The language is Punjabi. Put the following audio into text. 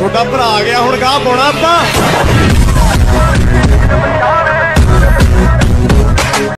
ਤੁਹਾਡਾ ਭਰਾ ਆ ਗਿਆ ਹੁਣ ਗਾਹ ਪਾਉਣਾ ਆਪਾਂ।